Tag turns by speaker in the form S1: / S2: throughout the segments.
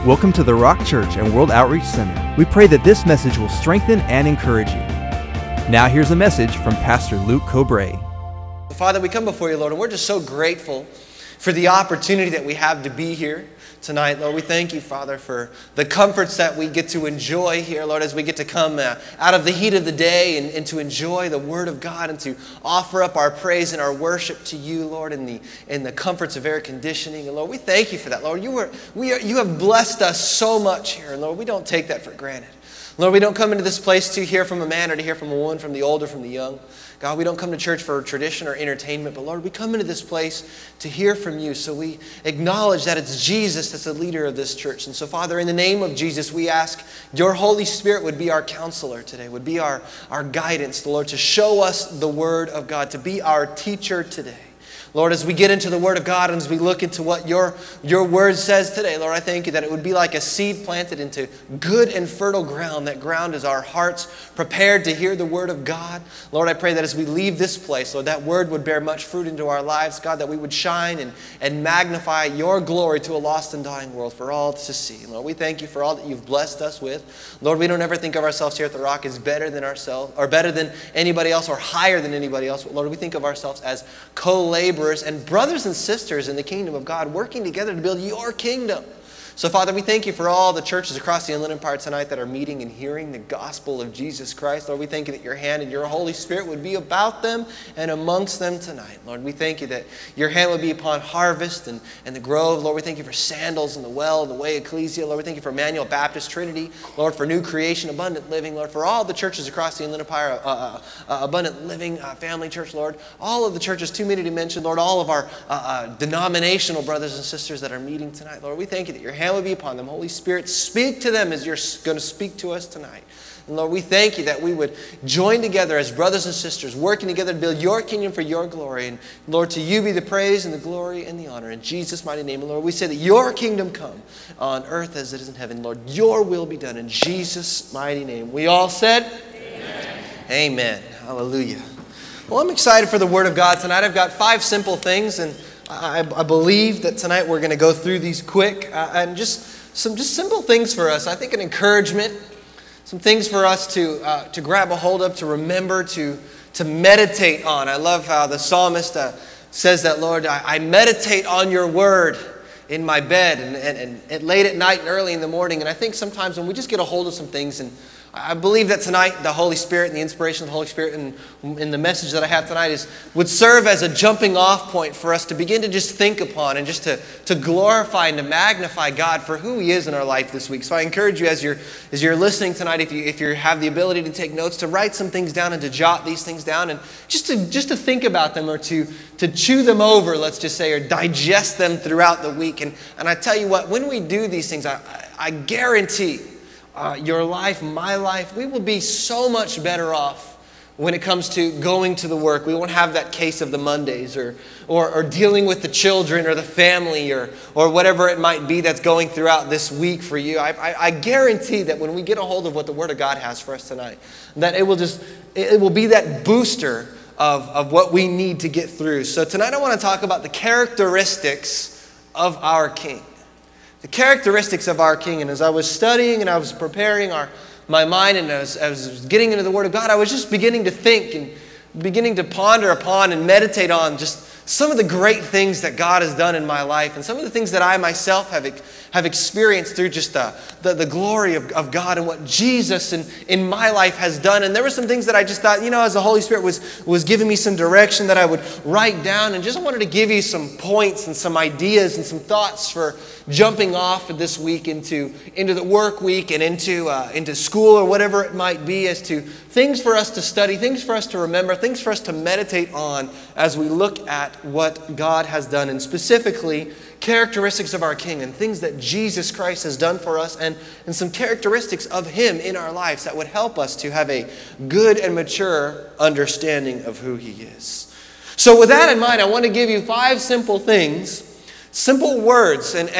S1: Welcome to the Rock Church and World Outreach Center. We pray that this message will strengthen and encourage you. Now here's a message from Pastor Luke Cobrae.
S2: Father, we come before you, Lord, and we're just so grateful for the opportunity that we have to be here tonight. Lord, we thank you, Father, for the comforts that we get to enjoy here, Lord, as we get to come out of the heat of the day and to enjoy the Word of God and to offer up our praise and our worship to you, Lord, in the comforts of air conditioning. And Lord, we thank you for that, Lord. You have blessed us so much here, and Lord, we don't take that for granted. Lord, we don't come into this place to hear from a man or to hear from a woman, from the old or from the young. God, we don't come to church for tradition or entertainment, but Lord, we come into this place to hear from you. So we acknowledge that it's Jesus that's the leader of this church. And so, Father, in the name of Jesus, we ask your Holy Spirit would be our counselor today, would be our guidance, Lord, to show us the Word of God, to be our teacher today. Lord, as we get into the Word of God and as we look into what your Word says today, Lord, I thank you that it would be like a seed planted into good and fertile ground. That ground is our hearts prepared to hear the Word of God. Lord, I pray that as we leave this place, Lord, that Word would bear much fruit into our lives, God, that we would shine and magnify your glory to a lost and dying world for all to see. Lord, we thank you for all that you've blessed us with. Lord, we don't ever think of ourselves here at the Rock as better than ourselves, or better than anybody else, or higher than anybody else. But Lord, we think of ourselves as co-laborers and brothers and sisters in the kingdom of God, working together to build your kingdom. So, Father, we thank you for all the churches across the Inland Empire tonight that are meeting and hearing the gospel of Jesus Christ. Lord, we thank you that your hand and your Holy Spirit would be about them and amongst them tonight. Lord, we thank you that your hand would be upon Harvest and the Grove. Lord, we thank you for Sandals and the Well, the Way Ecclesia. Lord, we thank you for Emmanuel Baptist Trinity. Lord, for New Creation, Abundant Living. Lord, for all the churches across the Inland Empire, Abundant Living Family Church, Lord. All of the churches, too many to mention, Lord, all of our denominational brothers and sisters that are meeting tonight. Lord, we thank you that your hand would be upon them. Holy Spirit, speak to them as you're going to speak to us tonight. And Lord, we thank you that we would join together as brothers and sisters, working together to build your kingdom for your glory. And Lord, to you be the praise and the glory and the honor. In Jesus' mighty name, and Lord, we say that your kingdom come on earth as it is in heaven. Lord, your will be done in Jesus' mighty name. We all said, amen. Amen. Hallelujah. Well, I'm excited for the Word of God tonight. I've got 5 simple things, and I believe that tonight we're going to go through these quick and just some simple things for us. I think an encouragement, some things for us to grab a hold of, to remember, to meditate on. I love how the psalmist says that, Lord, I meditate on your word in my bed and late at night and early in the morning. And I think sometimes when we just get a hold of some things, and I believe that tonight the Holy Spirit and the inspiration of the Holy Spirit and the message that I have tonight would serve as a jumping off point for us to begin to just think upon and just to glorify and to magnify God for who He is in our life this week. So I encourage you as you're listening tonight, if you have the ability to take notes, to write some things down and to jot these things down and just to think about them or to chew them over, let's just say, or digest them throughout the week. And I tell you what, when we do these things, I guarantee your life, my life, we will be so much better off when it comes to going to the work. We won't have that case of the Mondays or dealing with the children or the family or whatever it might be that's going throughout this week for you. I guarantee that when we get a hold of what the Word of God has for us tonight, that it will be that booster of what we need to get through. So tonight I want to talk about the characteristics of our King. The characteristics of our King. And as I was studying and I was preparing my mind and as I was getting into the Word of God, I was just beginning to think and beginning to ponder upon and meditate on just some of the great things that God has done in my life and some of the things that I myself have experienced through just the glory of God and what Jesus in my life has done. And there were some things that I just thought, as the Holy Spirit was giving me some direction that I would write down, and just wanted to give you some points and some ideas and some thoughts for jumping off this week into the work week and into school or whatever it might be, as to things for us to study, things for us to remember, things for us to meditate on as we look at what God has done, and specifically characteristics of our King and things that Jesus Christ has done for us, and some characteristics of Him in our lives that would help us to have a good and mature understanding of who He is. So with that in mind, I want to give you 5 simple things, simple words, and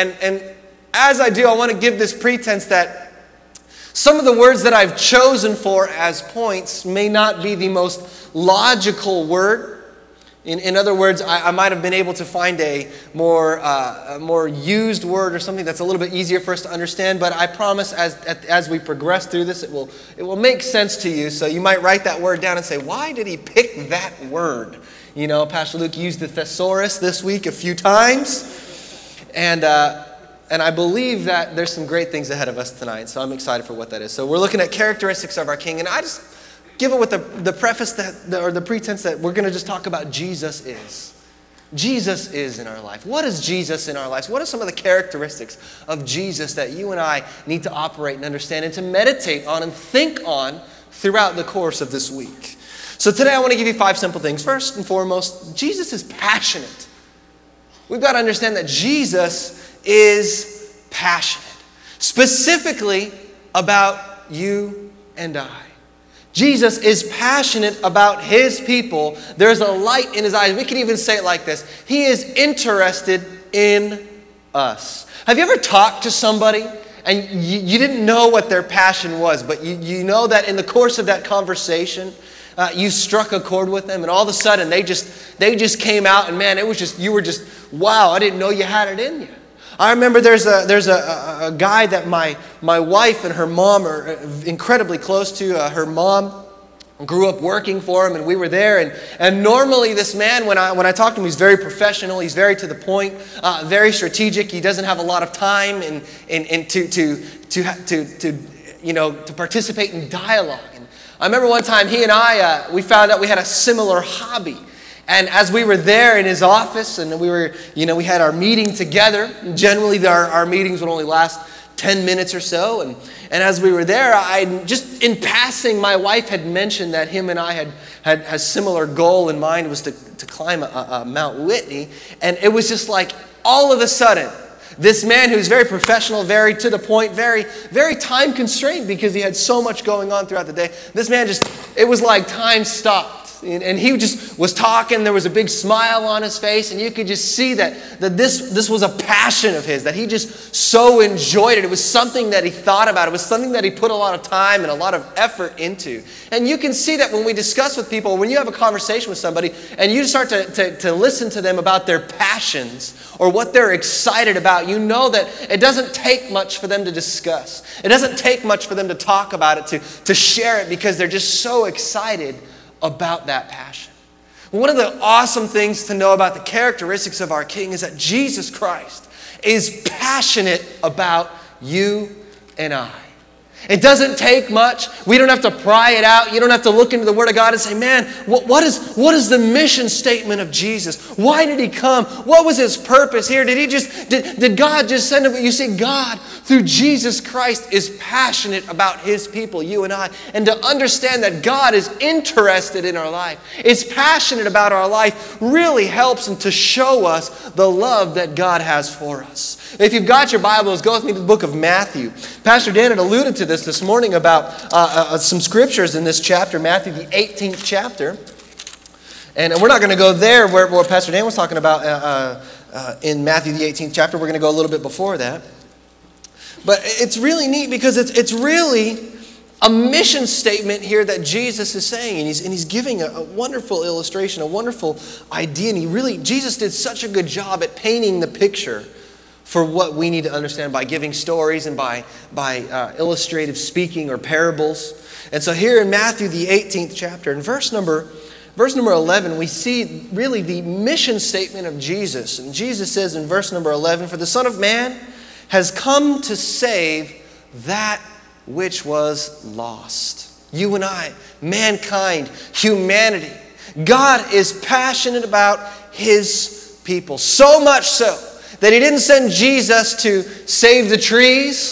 S2: as I do, I want to give this pretense that some of the words that I've chosen for as points may not be the most logical word In other words, I might have been able to find a more used word or something that's a little bit easier for us to understand, but I promise as we progress through this, it will make sense to you. So you might write that word down and say, why did he pick that word? You know, Pastor Luke used the thesaurus this week a few times, and I believe that there's some great things ahead of us tonight, so I'm excited for what that is. So we're looking at characteristics of our King, and I just give it with the preface or the pretense that we're going to just talk about Jesus is. Jesus is in our life. What is Jesus in our lives? What are some of the characteristics of Jesus that you and I need to operate and understand and to meditate on and think on throughout the course of this week? So today I want to give you 5 simple things. First and foremost, Jesus is passionate. We've got to understand that Jesus is passionate, specifically about you and I. Jesus is passionate about his people. There's a light in his eyes. We could even say it like this. He is interested in us. Have you ever talked to somebody and you didn't know what their passion was, but you know that in the course of that conversation, you struck a chord with them, and all of a sudden they just came out, and man, you were just, wow, I didn't know you had it in you. I remember there's a guy that my wife and her mom are incredibly close to. Her mom grew up working for him, and we were there. And normally this man, when I talk to him, he's very professional. He's very to the point, very strategic. He doesn't have a lot of time to participate in dialogue. And I remember one time he and I we found out we had a similar hobby. And as we were there in his office, and we had our meeting together. Generally, our meetings would only last 10 minutes or so. And as we were there, just in passing, my wife had mentioned that him and I had a similar goal in mind, was to climb Mount Whitney. And it was just like all of a sudden, this man who's very professional, very to the point, very, very time constrained because he had so much going on throughout the day. This man it was like time stopped. And he just was talking. There was a big smile on his face, and you could just see that this was a passion of his, that he just so enjoyed it. It was something that he thought about. It was something that he put a lot of time and a lot of effort into. And you can see that when we discuss with people, when you have a conversation with somebody and you start to listen to them about their passions or what they're excited about, you know that it doesn't take much for them to discuss. It doesn't take much for them to talk about it, to share it, because they're just so excited about that passion. One of the awesome things to know about the characteristics of our King is that Jesus Christ is passionate about you and I. It doesn't take much. We don't have to pry it out. You don't have to look into the Word of God and say, man, what is the mission statement of Jesus? Why did he come? What was his purpose here? Did God just send him? You see, God, through Jesus Christ, is passionate about his people, you and I. And to understand that God is interested in our life, is passionate about our life, really helps and to show us the love that God has for us. If you've got your Bibles, go with me to the book of Matthew. Pastor Dan had alluded to this morning about some scriptures in this chapter, Matthew, the 18th chapter. And we're not going to go there where Pastor Dan was talking about in Matthew, the 18th chapter. We're going to go a little bit before that. But it's really neat because it's really a mission statement here that Jesus is saying. And he's giving a wonderful illustration, a wonderful idea. And Jesus did such a good job at painting the picture for what we need to understand by giving stories and by illustrative speaking or parables. And so here in Matthew, the 18th chapter, in verse number 11, we see really the mission statement of Jesus. And Jesus says in verse number 11, "For the Son of Man has come to save that which was lost." You and I, mankind, humanity. God is passionate about his people. So much so that he didn't send Jesus to save the trees,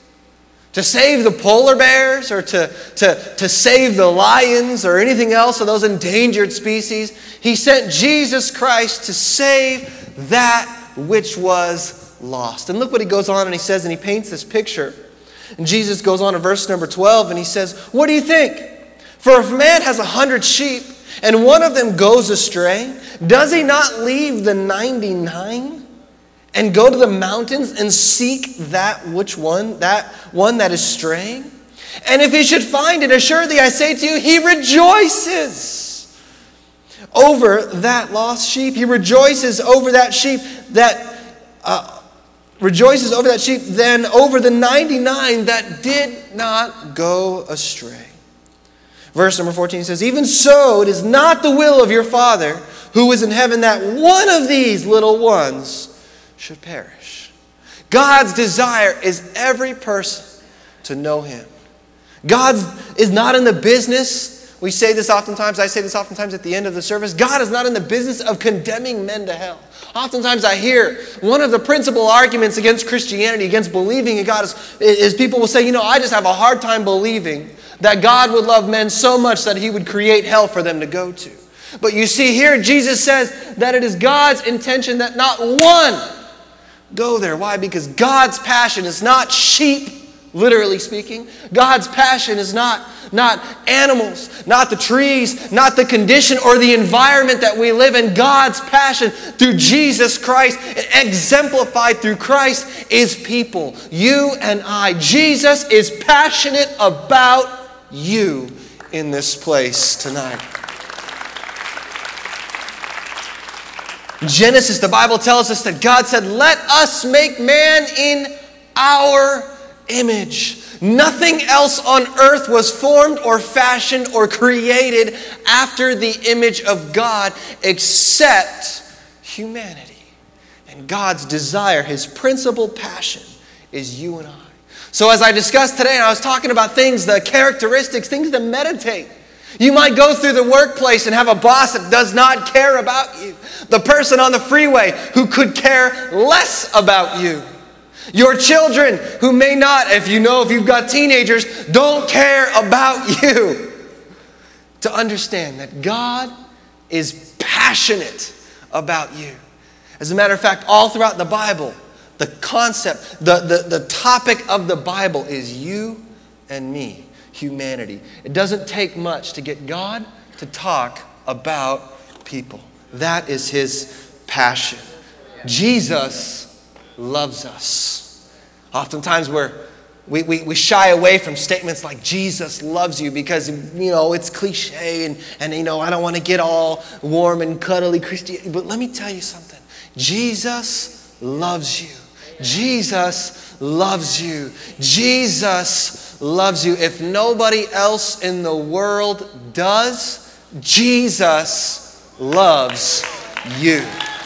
S2: to save the polar bears, or to save the lions or anything else of those endangered species. He sent Jesus Christ to save that which was lost. And look what he goes on and he says, and he paints this picture. And Jesus goes on in verse number 12 and he says, "What do you think? For if a man has 100 sheep and one of them goes astray, does he not leave the 99 and go to the mountains and seek that one that is straying? And if he should find it, assuredly I say to you, he rejoices. over that lost sheep. He rejoices over that sheep than over the 99 that did not go astray. Verse number 14 says, even so, it is not the will of your Father who is in heaven that one of these little ones should perish. God's desire is every person to know Him. God is not in the business, we say this oftentimes, I say this oftentimes at the end of the service, God is not in the business of condemning men to hell. Oftentimes I hear one of the principal arguments against Christianity, against believing in God, is people will say, I just have a hard time believing that God would love men so much that He would create hell for them to go to. But you see here, Jesus says that it is God's intention that not one go there. Why? Because God's passion is not sheep, literally speaking. God's passion is not animals, not the trees, not the condition or the environment that we live in. God's passion through Jesus Christ, exemplified through Christ, is people. You and I. Jesus is passionate about you in this place tonight. Genesis, the Bible tells us that God said, let us make man in our image. Nothing else on earth was formed or fashioned or created after the image of God except humanity. And God's desire, His principal passion, is you and I. So as I discussed today, and I was talking about things, the characteristics, things to meditate. You might go through the workplace and have a boss that does not care about you. The person on the freeway who could care less about you. Your children who may not, if you've got teenagers, don't care about you. To understand that God is passionate about you. As a matter of fact, all throughout the Bible, the concept, the topic of the Bible is you and me, humanity. It doesn't take much to get God to talk about people. That is His passion. Jesus loves us. Oftentimes we shy away from statements like Jesus loves you because, it's cliche and I don't want to get all warm and cuddly Christian. But let me tell you something. Jesus loves you. Jesus loves you. Jesus loves you. If nobody else in the world does, Jesus loves you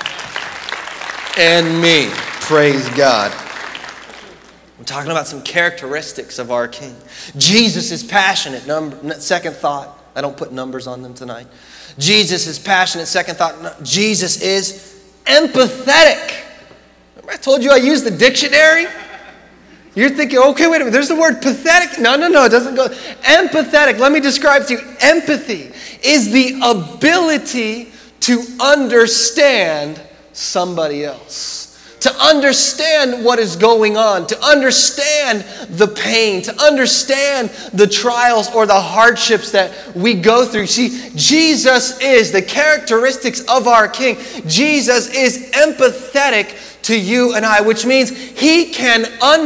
S2: and me. Praise God. I'm talking about some characteristics of our King. Jesus is passionate. Second thought. I don't put numbers on them tonight. Jesus is passionate. Second thought. Jesus is empathetic. Remember I told you I used the dictionary? You're thinking, okay, wait a minute. There's the word pathetic. No. It doesn't go. Empathetic. Let me describe to you. Empathy is the ability to understand somebody else. To understand what is going on, to understand the pain, to understand the trials or the hardships that we go through. See, Jesus is the characteristics of our King. Jesus is empathetic to you and I, which means He can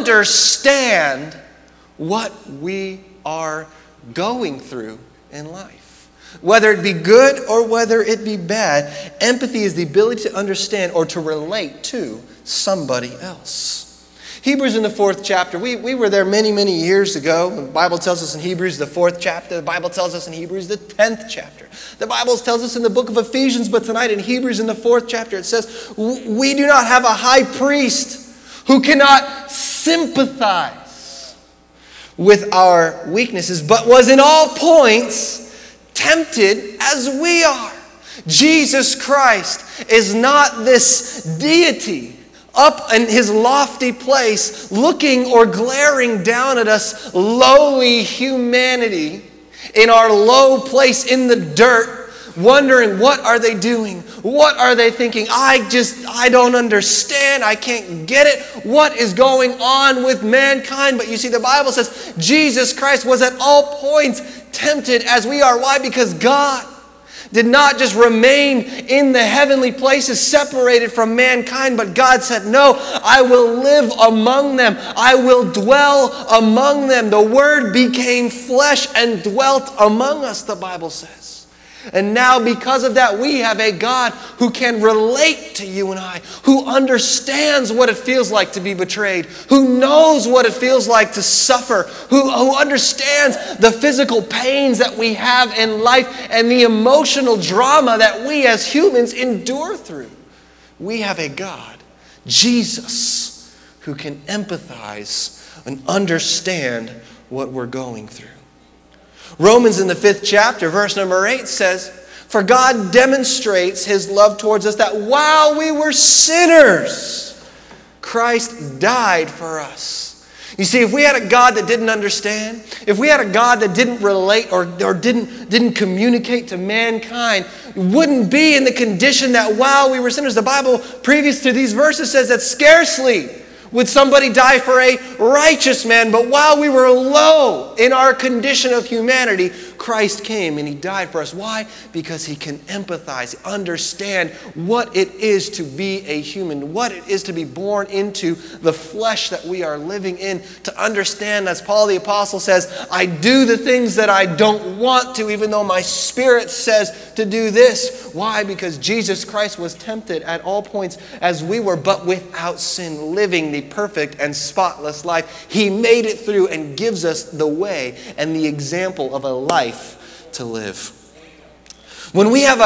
S2: understand what we are going through in life. Whether it be good or whether it be bad, empathy is the ability to understand or to relate to somebody else. Hebrews in the 4th chapter. We were there many, many years ago. The Bible tells us in Hebrews the 4th chapter. The Bible tells us in Hebrews the 10th chapter. The Bible tells us in the book of Ephesians, but tonight in Hebrews in the 4th chapter it says, we do not have a high priest who cannot sympathize with our weaknesses, but was in all points tempted as we are. Jesus Christ is not this deity up in His lofty place looking or glaring down at us lowly humanity in our low place in the dirt, wondering what are they doing? What are they thinking? I don't understand. I can't get it. What is going on with mankind? But you see, the Bible says Jesus Christ was at all points tempted as we are. Why? Because God did not just remain in the heavenly places separated from mankind, but God said, no, I will live among them. I will dwell among them. The Word became flesh and dwelt among us, the Bible says. And now because of that, we have a God who can relate to you and I, who understands what it feels like to be betrayed, who knows what it feels like to suffer, who understands the physical pains that we have in life and the emotional drama that we as humans endure through. We have a God, Jesus, who can empathize and understand what we're going through. Romans in the 5th chapter, verse number 8 says, "For God demonstrates his love towards us that while we were sinners, Christ died for us." You see, if we had a God that didn't understand, if we had a God that didn't relate or didn't communicate to mankind, we wouldn't be in the condition that while we were sinners. The Bible previous to these verses says that scarcely would somebody die for a righteous man, but while we were low in our condition of humanity, Christ came and he died for us. Why? Because he can empathize, understand what it is to be a human, what it is to be born into the flesh that we are living in, to understand, as Paul the Apostle says, I do the things that I don't want to, even though my spirit says to do this. Why? Because Jesus Christ was tempted at all points as we were, but without sin, living the perfect and spotless life. He made it through and gives us the way and the example of a life to live. When we have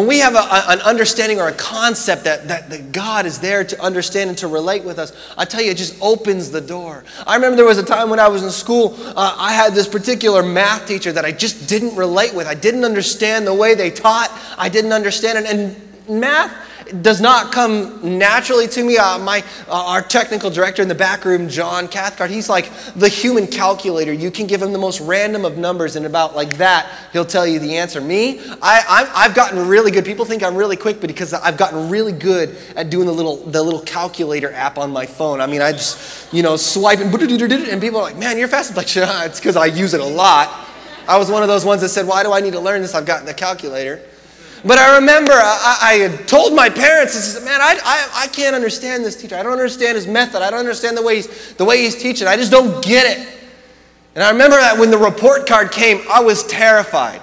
S2: an understanding or a concept that God is there to understand and to relate with us, I tell you, it just opens the door. I remember there was a time when I was in school, I had this particular math teacher that I just didn't relate with. I didn't understand the way they taught. I didn't understand it. And math does not come naturally to me. Our technical director in the back room, John Cathcart, he's like the human calculator. You can give him the most random of numbers and about like that, he'll tell you the answer. Me, I've gotten really good. People think I'm really quick, but because I've gotten really good at doing the little calculator app on my phone. I mean, I just, swipe and people are like, man, you're fast. I'm like, yeah, it's because I use it a lot. I was one of those ones that said, why do I need to learn this? I've got the calculator. But I remember I had told my parents, I said, man, I can't understand this teacher. I don't understand his method. I don't understand the way he's teaching. I just don't get it. And I remember that when the report card came, I was terrified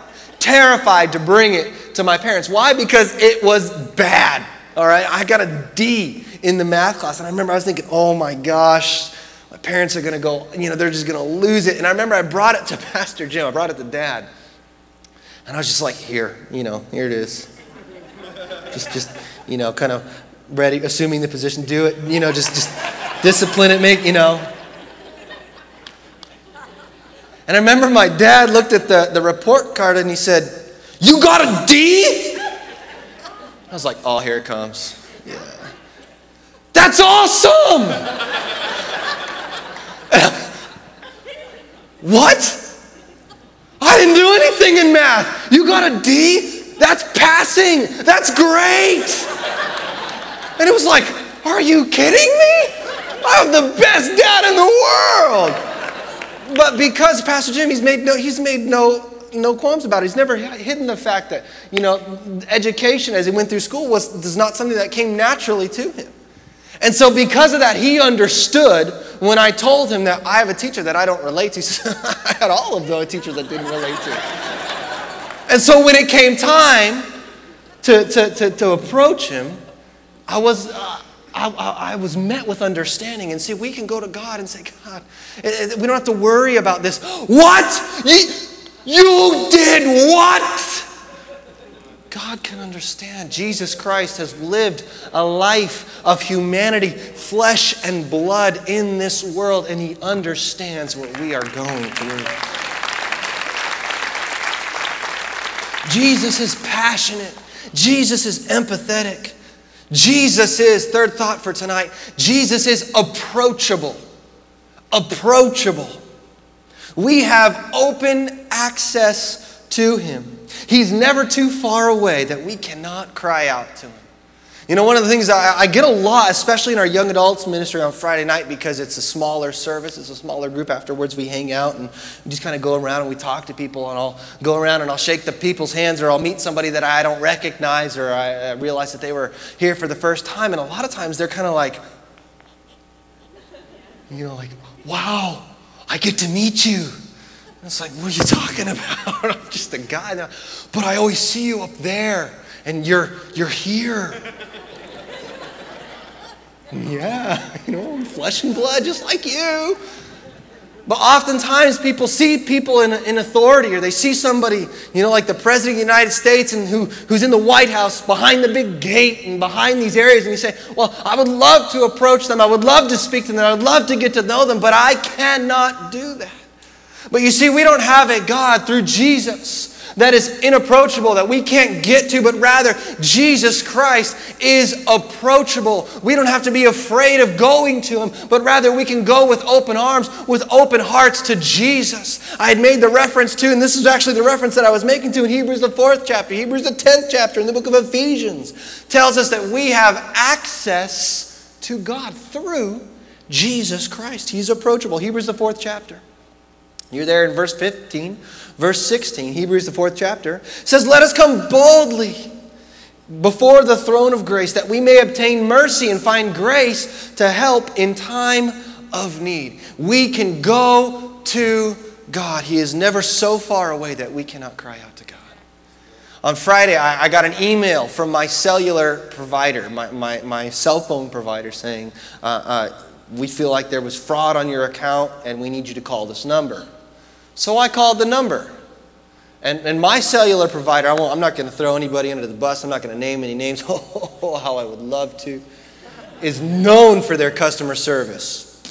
S2: to bring it to my parents. Why? Because it was bad, all right? I got a D in the math class. And I remember I was thinking, oh my gosh, my parents are going to go, they're just going to lose it. And I remember I brought it to Pastor Jim. I brought it to Dad. And I was just like, here it is. Just kind of ready, assuming the position, do it, just discipline it, And I remember my dad looked at the report card and he said, you got a D? I was like, oh, here it comes. Yeah. That's awesome! What? I didn't do anything in math. You got a D? That's passing. That's great. And it was like, are you kidding me? I have the best dad in the world. But because Pastor Jim, he's made no qualms about it. He's never hidden the fact that, education as he went through school was not something that came naturally to him. And so because of that, he understood when I told him that I have a teacher that I don't relate to. He said, I had all of those teachers that didn't relate to. And so when it came time to approach him, I was met with understanding. And see, we can go to God and say, God, we don't have to worry about this. What? You did what? God can understand. Jesus Christ has lived a life of humanity, flesh and blood in this world, and he understands what we are going through. Jesus is passionate. Jesus is empathetic. Jesus is, third thought for tonight, Jesus is approachable. Approachable. We have open access to him. He's never too far away that we cannot cry out to him. One of the things I get a lot, especially in our young adults ministry on Friday night, because it's a smaller service, it's a smaller group. Afterwards we hang out and we just kind of go around and we talk to people, and I'll go around and I'll shake the people's hands, or I'll meet somebody that I don't recognize, or I realize that they were here for the first time. And a lot of times they're kind of like, wow, I get to meet you. It's like, what are you talking about? I'm just a guy now. But I always see you up there, and you're here. Yeah, I'm flesh and blood just like you. But oftentimes people see people in authority, or they see somebody, like the President of the United States and who's in the White House behind the big gate and behind these areas, and you say, well, I would love to approach them. I would love to speak to them. I would love to get to know them, but I cannot do that. But you see, we don't have a God through Jesus that is inapproachable, that we can't get to, but rather Jesus Christ is approachable. We don't have to be afraid of going to Him, but rather we can go with open arms, with open hearts to Jesus. I had made the reference to, and this is actually the reference that I was making to in Hebrews the 4th chapter, Hebrews the 10th chapter in the book of Ephesians, tells us that we have access to God through Jesus Christ. He's approachable. Hebrews the 4th chapter. You're there in verse 15. Verse 16, Hebrews the 4th chapter, says, let us come boldly before the throne of grace, that we may obtain mercy and find grace to help in time of need. We can go to God. He is never so far away that we cannot cry out to God. On Friday, I got an email from my cellular provider, my cell phone provider, saying, we feel like there was fraud on your account and we need you to call this number. So I called the number. And my cellular provider, I'm not going to throw anybody under the bus. I'm not going to name any names. Oh, how I would love to. Is known for their customer service.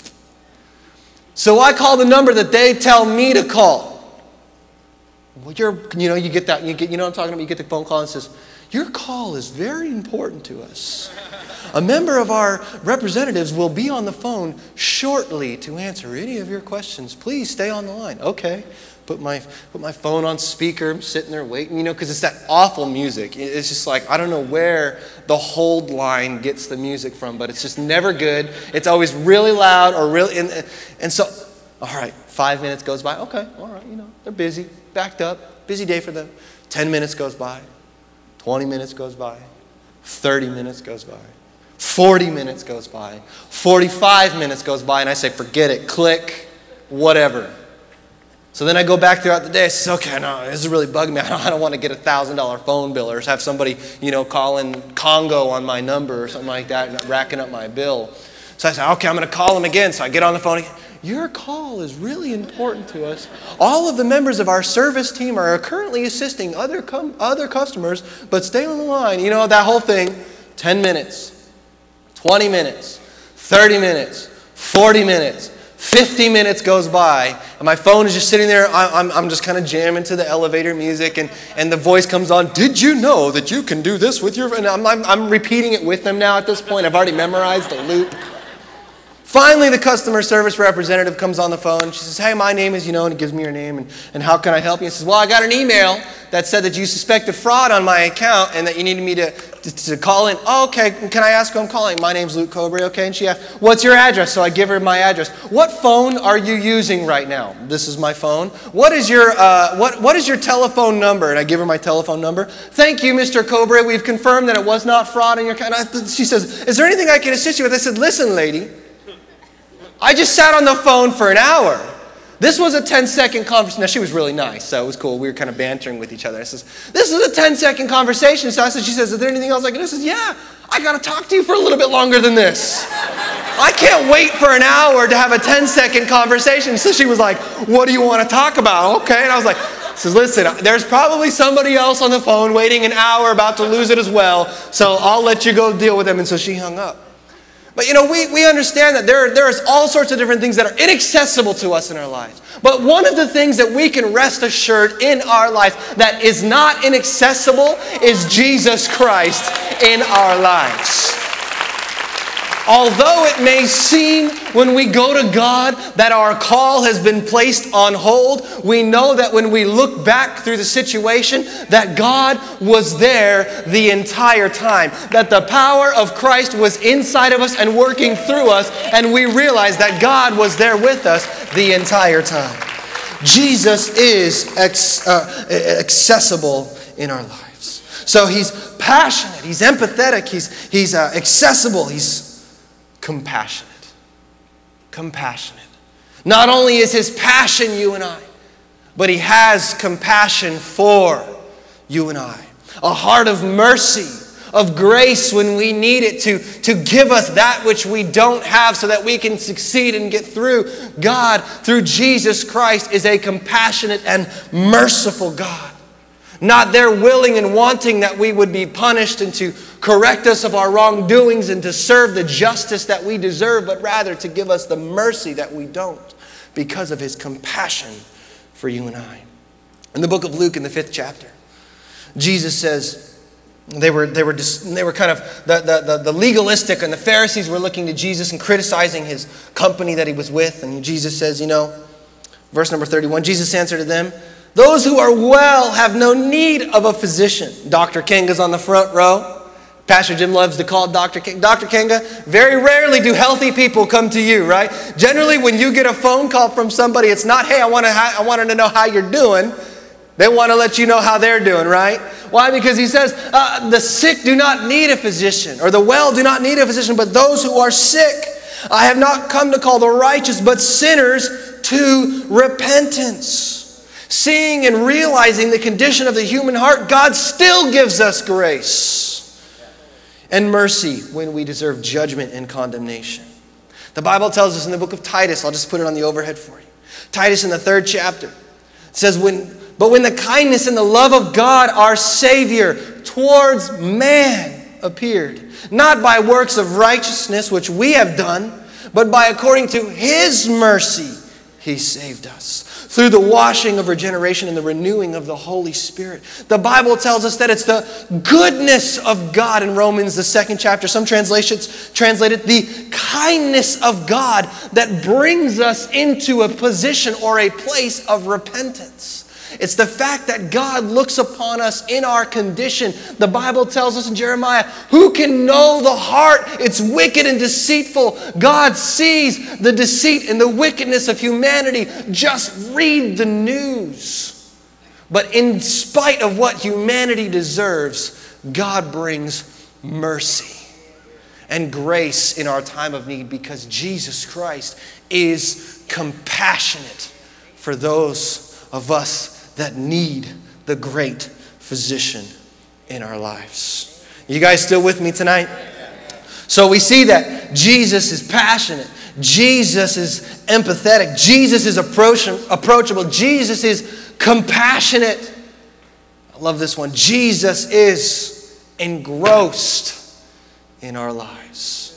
S2: So I call the number that they tell me to call. Well, you get that. You know what I'm talking about? You get the phone call and it says, your call is very important to us. A member of our representatives will be on the phone shortly to answer any of your questions. Please stay on the line. Okay. Put my phone on speaker. I'm sitting there waiting, because it's that awful music. It's just like, I don't know where the hold line gets the music from, but it's just never good. It's always really loud or really, and so, all right, 5 minutes goes by. Okay, all right, they're busy, backed up, busy day for them. 10 minutes goes by. 20 minutes goes by. 30 minutes goes by. 40 minutes goes by. 45 minutes goes by, and I say, forget it, click, whatever. So then I go back throughout the day. I say, okay, no, this is really bugging me. I don't want to get a $1,000 phone bill or have somebody, calling Congo on my number or something like that and racking up my bill. So I say, okay, I'm going to call them again. So I get on the phone again. Your call is really important to us. All of the members of our service team are currently assisting other customers, but stay on the line. That whole thing, 10 minutes, 20 minutes, 30 minutes, 40 minutes. 50 minutes goes by, and my phone is just sitting there. I'm just kind of jamming to the elevator music, and the voice comes on, did you know that you can do this with your... And I'm repeating it with them now at this point. I've already memorized the loop. Finally, the customer service representative comes on the phone. She says, hey, my name is, and it gives me your name, and how can I help you? He says, well, I got an email that said that you suspected fraud on my account and that you needed me to call in. Oh, okay, can I ask who I'm calling? My name's Luke Cobre, okay? And she asked, what's your address? So I give her my address. What phone are you using right now? This is my phone. What is your telephone number? And I give her my telephone number. Thank you, Mr. Cobre. We've confirmed that it was not fraud on your account. She says, is there anything I can assist you with? I said, listen, lady. I just sat on the phone for an hour. This was a 10-second conversation. Now, she was really nice, so it was cool. We were kind of bantering with each other. I says, this is a 10-second conversation. So she says, is there anything else I can do? I says, yeah, I got to talk to you for a little bit longer than this. I can't wait for an hour to have a 10-second conversation. So she was like, what do you want to talk about? Okay, and I was like, says, listen, there's probably somebody else on the phone waiting an hour about to lose it as well, so I'll let you go deal with them. And so she hung up. But we understand that there is all sorts of different things that are inaccessible to us in our lives. But one of the things that we can rest assured in our life that is not inaccessible is Jesus Christ in our lives. Although it may seem when we go to God that our call has been placed on hold, we know that when we look back through the situation, that God was there the entire time. That the power of Christ was inside of us and working through us, and we realize that God was there with us the entire time. Jesus is accessible in our lives. So He's passionate, He's empathetic, He's accessible, He's compassionate. Compassionate. Not only is His passion you and I, but he has compassion for you and I. A heart of mercy, of grace when we need it to give us that which we don't have so that we can succeed and get through. God, through Jesus Christ, is a compassionate and merciful God. Not there willing and wanting that we would be punished and to correct us of our wrongdoings and to serve the justice that we deserve, but rather to give us the mercy that we don't because of his compassion for you and I. In the book of Luke, in the 5th chapter, Jesus says, they were kind of the legalistic, and the Pharisees were looking to Jesus and criticizing his company that he was with. And Jesus says, verse number 31, Jesus answered to them, "Those who are well have no need of a physician." Dr. Kenga's on the front row. Pastor Jim loves to call Dr. Kenga. Dr. Kenga, very rarely do healthy people come to you, right? Generally, when you get a phone call from somebody, it's not, "Hey, I wanted to know how you're doing." They want to let you know how they're doing, right? Why? Because he says, the sick do not need a physician, or the well do not need a physician, but those who are sick. I have not come to call the righteous, but sinners to repentance. Seeing and realizing the condition of the human heart, God still gives us grace and mercy when we deserve judgment and condemnation. The Bible tells us in the book of Titus, I'll just put it on the overhead for you. Titus in the 3rd chapter, it says, But when the kindness and the love of God, our Savior, towards man appeared, not by works of righteousness which we have done, but by according to his mercy he saved us, through the washing of regeneration and the renewing of the Holy Spirit. The Bible tells us that it's the goodness of God in Romans, the 2nd chapter. Some translations translate it the kindness of God that brings us into a position or a place of repentance. It's the fact that God looks upon us in our condition. The Bible tells us in Jeremiah, who can know the heart? It's wicked and deceitful. God sees the deceit and the wickedness of humanity. Just read the news. But in spite of what humanity deserves, God brings mercy and grace in our time of need because Jesus Christ is compassionate for those of us that need the great physician in our lives. You guys still with me tonight? So we see that Jesus is passionate. Jesus is empathetic. Jesus is approachable. Jesus is compassionate. I love this one. Jesus is engrossed in our lives.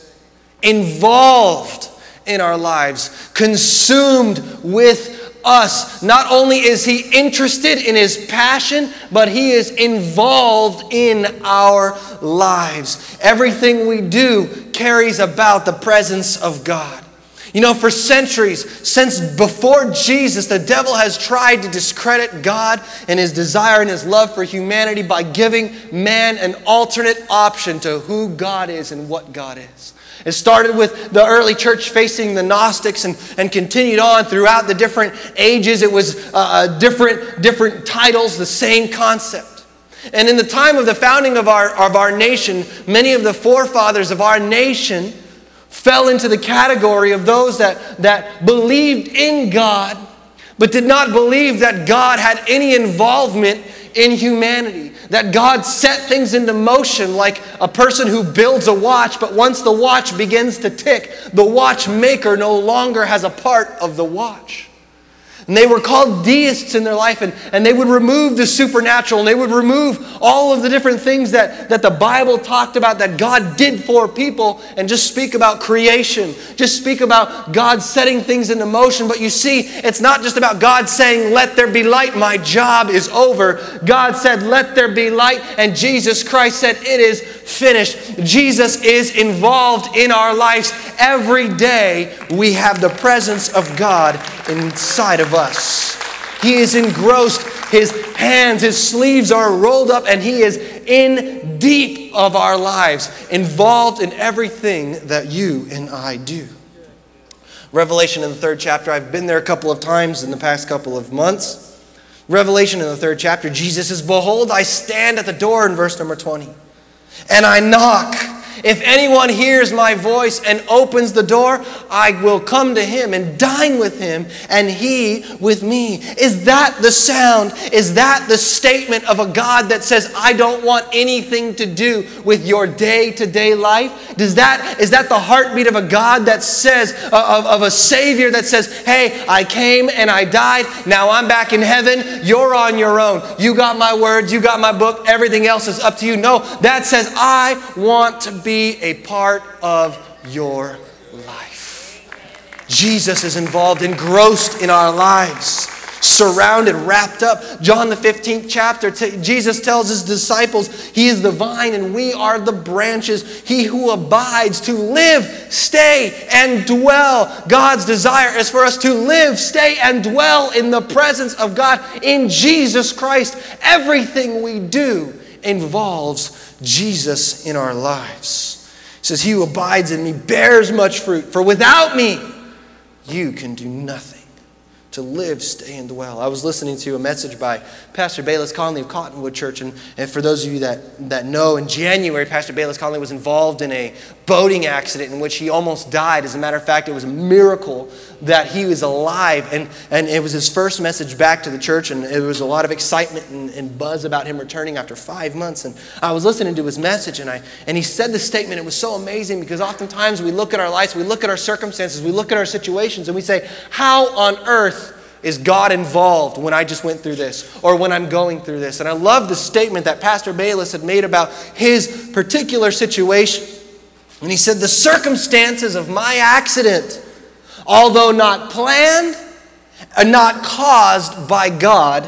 S2: Involved in our lives. Consumed with us. Not only is he interested in his passion, but he is involved in our lives. Everything we do carries about the presence of God. For centuries, since before Jesus, the devil has tried to discredit God and his desire and his love for humanity by giving man an alternate option to who God is and what God is. It started with the early church facing the Gnostics and continued on throughout the different ages. It was different titles, the same concept. And in the time of the founding of our nation, many of the forefathers of our nation fell into the category of those that believed in God, but did not believe that God had any involvement in humanity. That God set things into motion like a person who builds a watch, but once the watch begins to tick, the watchmaker no longer has a part of the watch. And they were called deists in their life, and they would remove the supernatural, and they would remove all of the different things that the Bible talked about that God did for people, and just speak about creation, just speak about God setting things into motion. But you see, it's not just about God saying, "Let there be light, my job is over." God said, "Let there be light," and Jesus Christ said, "It is finished." Jesus is involved in our lives. Every day we have the presence of God inside of us. He is engrossed. His hands, his sleeves are rolled up, and he is in deep of our lives, involved in everything that you and I do. Revelation in the 3rd chapter, I've been there a couple of times in the past couple of months. Revelation in the 3rd chapter, Jesus says, "Behold, I stand at the door," in verse number 20, "and I knock. If anyone hears my voice and opens the door, I will come to him and dine with him and he with me. Is that the sound? Is that the statement of a God that says, I don't want anything to do with your day-to-day life? Is that the heartbeat of a God that says, of a Savior that says, hey, I came and I died. Now I'm back in heaven. You're on your own. You got my words. You got my book. Everything else is up to you. No, that says, I want to be a part of your life. Jesus is involved, engrossed in our lives, surrounded, wrapped up. John the 15th chapter, Jesus tells his disciples, he is the vine and we are the branches. He who abides to live, stay, and dwell. God's desire is for us to live, stay, and dwell in the presence of God in Jesus Christ. Everything we do involves Jesus in our lives. He says, he who abides in me bears much fruit, for without me you can do nothing. To live, stay, and dwell. I was listening to a message by Pastor Bayless Conley of Cottonwood Church, and for those of you that know, in January, Pastor Bayless Conley was involved in a boating accident in which he almost died. As a matter of fact, it was a miracle that he was alive, and it was his first message back to the church, and there was a lot of excitement and buzz about him returning after 5 months. And I was listening to his message, and he said this statement. It was so amazing because oftentimes we look at our lives, we look at our circumstances, we look at our situations, and we say, how on earth is God involved when I just went through this or when I'm going through this? And I love the statement that Pastor Bayless had made about his particular situation. And he said, the circumstances of my accident, although not planned and not caused by God,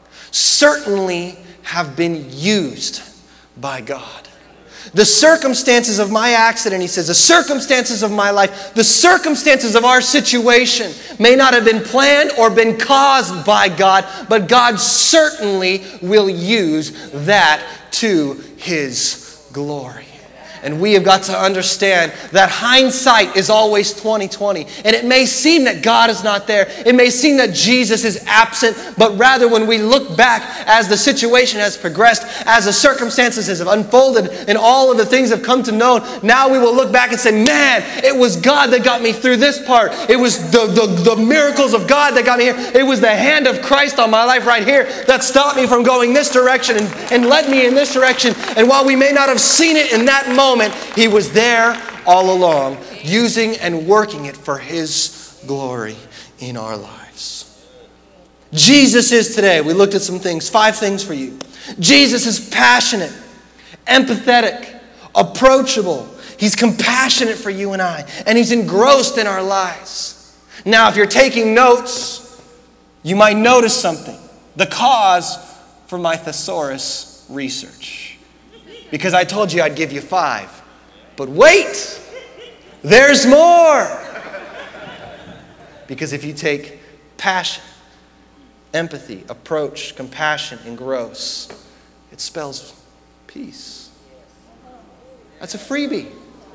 S2: certainly have been used by God. The circumstances of my accident, he says, the circumstances of my life, the circumstances of our situation may not have been planned or been caused by God, but God certainly will use that to his glory. And we have got to understand that hindsight is always 20/20. And it may seem that God is not there. It may seem that Jesus is absent. But rather, when we look back as the situation has progressed, as the circumstances have unfolded, and all of the things have come to know, now we will look back and say, man, it was God that got me through this part. It was the miracles of God that got me here. It was the hand of Christ on my life right here that stopped me from going this direction and led me in this direction. And while we may not have seen it in that moment, he was there all along, using and working it for his glory in our lives. Jesus is today, we looked at some things, 5 things for you. Jesus is passionate, empathetic, approachable. He's compassionate for you and I, and he's engrossed in our lives. Now, if you're taking notes, you might notice something. The cause for my thesaurus research. Because I told you I'd give you 5. But wait, there's more. Because if you take passion, empathy, approach, compassion, and gross, it spells peace. That's a freebie.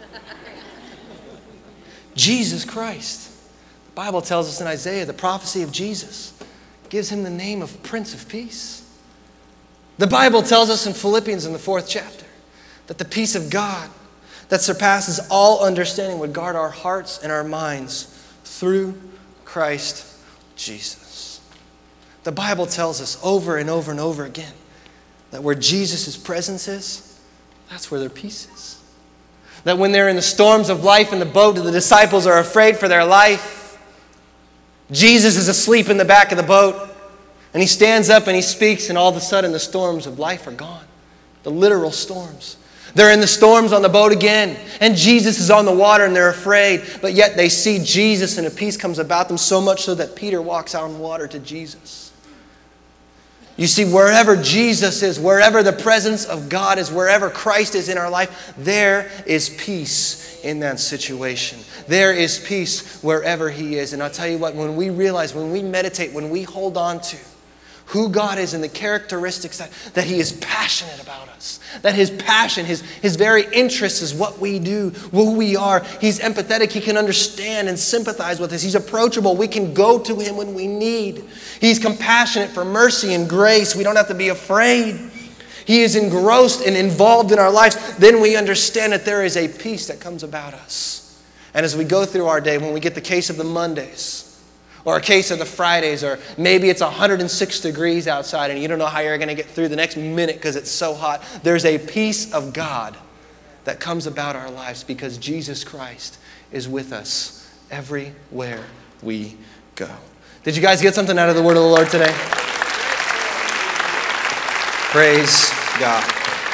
S2: Jesus Christ. The Bible tells us in Isaiah, the prophecy of Jesus gives him the name of Prince of Peace. The Bible tells us in Philippians in the 4th chapter that the peace of God that surpasses all understanding would guard our hearts and our minds through Christ Jesus. The Bible tells us over and over and over again that where Jesus' presence is, that's where their peace is. That when they're in the storms of life in the boat and the disciples are afraid for their life, Jesus is asleep in the back of the boat. And he stands up and he speaks, and all of a sudden the storms of life are gone. The literal storms. They're in the storms on the boat again. And Jesus is on the water and they're afraid. But yet they see Jesus and a peace comes about them, so much so that Peter walks out on water to Jesus. You see, wherever Jesus is, wherever the presence of God is, wherever Christ is in our life, there is peace in that situation. There is peace wherever he is. And I'll tell you what, when we realize, when we meditate, when we hold on to who God is and the characteristics that he is passionate about us, that his passion, his very interest is what we do, who we are. He's empathetic. He can understand and sympathize with us. He's approachable. We can go to him when we need. He's compassionate for mercy and grace. We don't have to be afraid. He is engrossed and involved in our lives, then we understand that there is a peace that comes about us. And as we go through our day, when we get the case of the Mondays, or a case of the Fridays, or maybe it's 106 degrees outside and you don't know how you're going to get through the next minute because it's so hot, there's a peace of God that comes about our lives because Jesus Christ is with us everywhere we go. Did you guys get something out of the word of the Lord today? Praise God.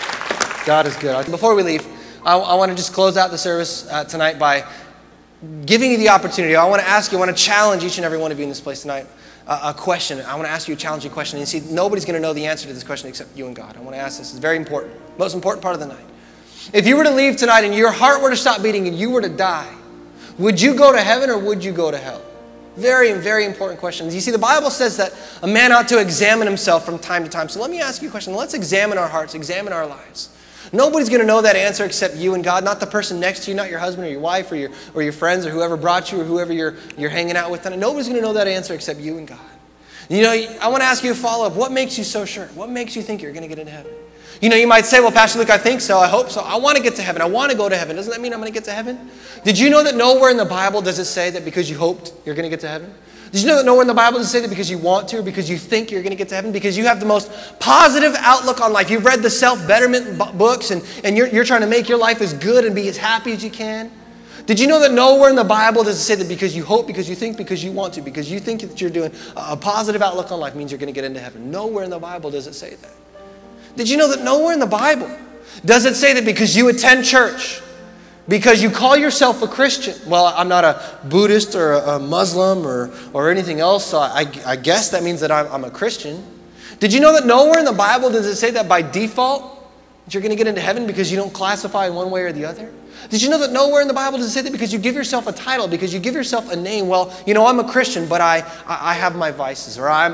S2: God is good. Before we leave, I want to just close out the service tonight by giving you the opportunity. I want to ask you, I want to challenge each and every one of you in this place tonight a question. I want to ask you a challenging question. And see, nobody's going to know the answer to this question except you and God. I want to ask this. It's very important. Most important part of the night. If you were to leave tonight and your heart were to stop beating and you were to die, would you go to heaven or would you go to hell? Very, very important questions. You see, the Bible says that a man ought to examine himself from time to time. So let me ask you a question. Let's examine our hearts, examine our lives. Nobody's going to know that answer except you and God, not the person next to you, not your husband or your wife or your friends or whoever brought you or whoever you're hanging out with. Nobody's going to know that answer except you and God. You know, I want to ask you a follow-up. What makes you so sure? What makes you think you're going to get into heaven? You know, you might say, well, Pastor Luke, I think so. I hope so. I want to get to heaven. I want to go to heaven. Doesn't that mean I'm going to get to heaven? Did you know that nowhere in the Bible does it say that because you hoped you're going to get to heaven? Did you know that nowhere in the Bible does it say that because you want to or because you think you're going to get to heaven? Because you have the most positive outlook on life. You've read the self-betterment books and you're trying to make your life as good and be as happy as you can. Did you know that nowhere in the Bible does it say that because you hope, because you think, because you want to, because you think that you're doing a positive outlook on life means you're going to get into heaven? Nowhere in the Bible does it say that. Did you know that nowhere in the Bible does it say that because you attend church, because you call yourself a Christian? Well, I'm not a Buddhist or a Muslim or anything else, so I guess that means that I'm a Christian. Did you know that nowhere in the Bible does it say that by default that you're going to get into heaven because you don't classify in one way or the other? Did you know that nowhere in the Bible does it say that because you give yourself a title, because you give yourself a name? Well, you know, I'm a Christian, but I have my vices, or I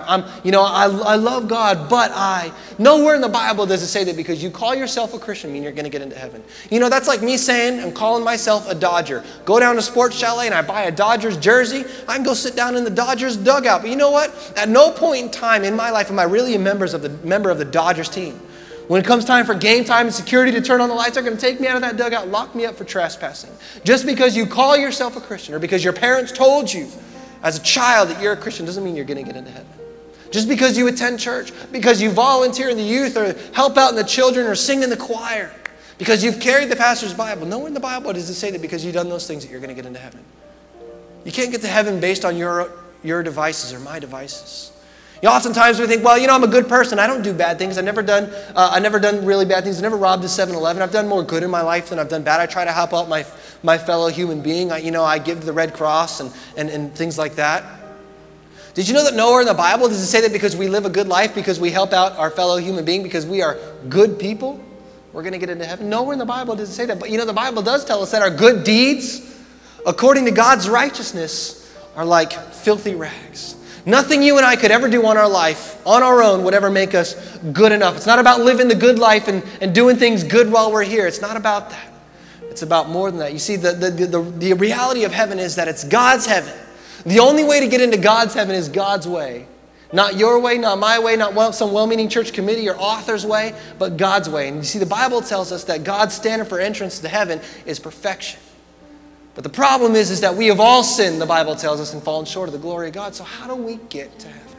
S2: love God, but nowhere in the Bible does it say that because you call yourself a Christian mean you're going to get into heaven. You know, that's like me saying I'm calling myself a Dodger. Go down to Sports Chalet and I buy a Dodgers jersey. I can go sit down in the Dodgers dugout. But you know what? At no point in time in my life am I really a member of the Dodgers team. When it comes time for game time and security to turn on the lights, they're going to take me out of that dugout, lock me up for trespassing. Just because you call yourself a Christian or because your parents told you as a child that you're a Christian doesn't mean you're going to get into heaven. Just because you attend church, because you volunteer in the youth or help out in the children or sing in the choir, because you've carried the pastor's Bible. Nowhere in the Bible does it say that because you've done those things that you're going to get into heaven. You can't get to heaven based on your devices or my devices. You know, oftentimes we think, well, you know, I'm a good person. I don't do bad things. I've never done really bad things. I've never robbed a 7-Eleven. I've done more good in my life than I've done bad. I try to help out my fellow human being. I give to the Red Cross and things like that. Did you know that nowhere in the Bible does it say that because we live a good life, because we help out our fellow human being, because we are good people, we're going to get into heaven? Nowhere in the Bible does it say that. But you know, the Bible does tell us that our good deeds, according to God's righteousness, are like filthy rags. Nothing you and I could ever do on our life, on our own, would ever make us good enough. It's not about living the good life and doing things good while we're here. It's not about that. It's about more than that. You see, the reality of heaven is that it's God's heaven. The only way to get into God's heaven is God's way. Not your way, not my way, not some well-meaning church committee or author's way, but God's way. And you see, the Bible tells us that God's standard for entrance to heaven is perfection. But the problem is that we have all sinned, the Bible tells us, and fallen short of the glory of God. So how do we get to heaven?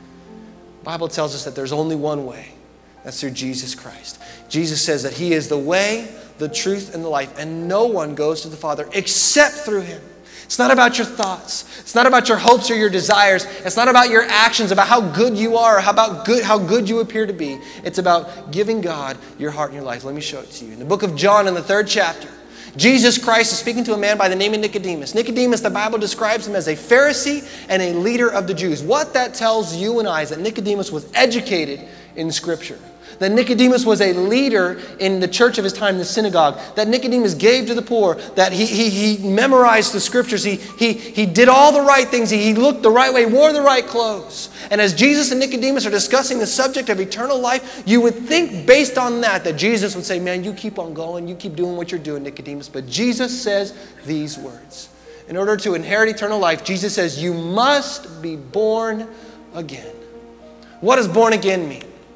S2: The Bible tells us that there's only one way. That's through Jesus Christ. Jesus says that He is the way, the truth, and the life. And no one goes to the Father except through Him. It's not about your thoughts. It's not about your hopes or your desires. It's not about your actions, about how good you are, or how good you appear to be. It's about giving God your heart and your life. Let me show it to you. In the book of John, in the 3rd chapter, Jesus Christ is speaking to a man by the name of Nicodemus. Nicodemus, the Bible describes him as a Pharisee and a leader of the Jews. What that tells you and I is that Nicodemus was educated in Scripture. That Nicodemus was a leader in the church of his time, the synagogue. That Nicodemus gave to the poor. That he memorized the Scriptures. He did all the right things. He looked the right way, wore the right clothes. And as Jesus and Nicodemus are discussing the subject of eternal life, you would think based on that Jesus would say, man, you keep on going. You keep doing what you're doing, Nicodemus. But Jesus says these words. In order to inherit eternal life, Jesus says, you must be born again. What does born again mean?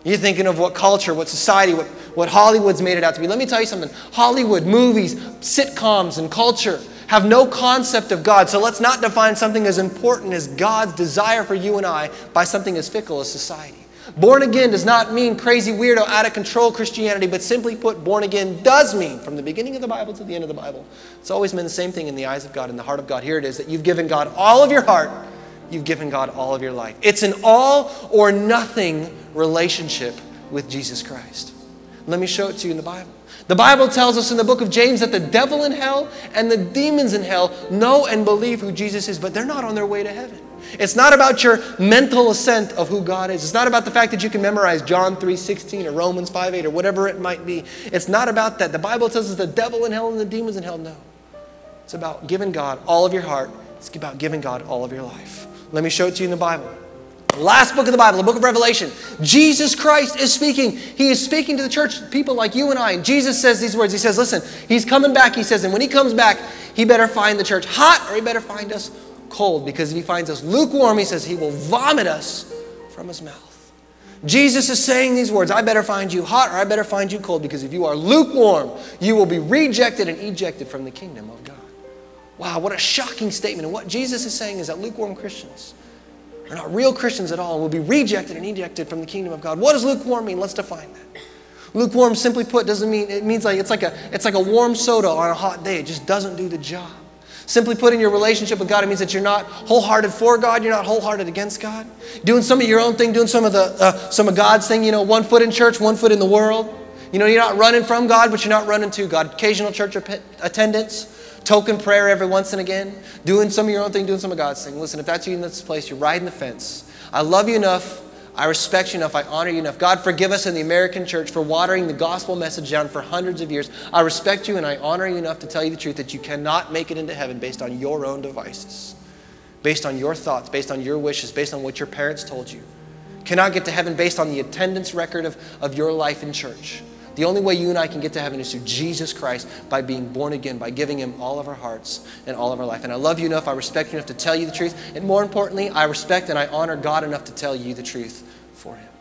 S2: You're thinking of what culture, what society, what Hollywood's made it out to be. Let me tell you something. Hollywood, movies, sitcoms, and culture have no concept of God. So let's not define something as important as God's desire for you and I by something as fickle as society. Born again does not mean crazy, weirdo, out of control Christianity, but simply put, born again does mean, from the beginning of the Bible to the end of the Bible, it's always meant the same thing in the eyes of God, in the heart of God. Here it is, that you've given God all of your heart, you've given God all of your life. It's an all or nothing relationship with Jesus Christ. Let me show it to you in the Bible. The Bible tells us in the book of James that the devil in hell and the demons in hell know and believe who Jesus is, but they're not on their way to heaven. It's not about your mental assent of who God is. It's not about the fact that you can memorize John 3:16 or Romans 5:8 or whatever it might be. It's not about that. The Bible tells us the devil in hell and the demons in hell know. It's about giving God all of your heart. It's about giving God all of your life. Let me show it to you in the Bible. The last book of the Bible, the book of Revelation. Jesus Christ is speaking. He is speaking to the church, people like you and I. And Jesus says these words. He says, listen, he's coming back. He says, and when he comes back, he better find the church hot or he better find us cold. Because if he finds us lukewarm, he says he will vomit us from his mouth. Jesus is saying these words, I better find you hot or I better find you cold. Because if you are lukewarm, you will be rejected and ejected from the kingdom of God. Wow, what a shocking statement. And what Jesus is saying is that lukewarm Christians are not real Christians at all and will be rejected and ejected from the kingdom of God. What does lukewarm mean? Let's define that. Lukewarm, simply put, doesn't mean, it means like it's like a warm soda on a hot day. It just doesn't do the job. Simply put, in your relationship with God, it means that you're not wholehearted for God, you're not wholehearted against God. Doing some of your own thing, doing some of God's thing, one foot in church, one foot in the world. You're not running from God, but you're not running to God. Occasional church attendance, token prayer every once and again, doing some of your own thing, doing some of God's thing. Listen, if that's you in this place, you're riding the fence. I love you enough. I respect you enough. I honor you enough. God, forgive us in the American church for watering the gospel message down for hundreds of years. I respect you and I honor you enough to tell you the truth that you cannot make it into heaven based on your own devices, based on your thoughts, based on your wishes, based on what your parents told you. You cannot get to heaven based on the attendance record of your life in church. The only way you and I can get to heaven is through Jesus Christ, by being born again, by giving him all of our hearts and all of our life. And I love you enough, I respect you enough to tell you the truth. And more importantly, I respect and I honor God enough to tell you the truth for him.